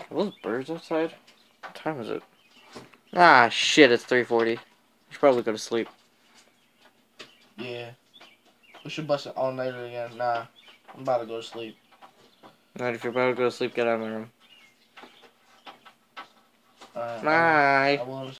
Are those birds outside? What time is it? Ah, shit, it's 3:40. You should probably go to sleep. Yeah. We should bust it all nighter again. Nah. I'm about to go to sleep. Alright, if you're about to go to sleep, get out of my room. Alright. Bye. I will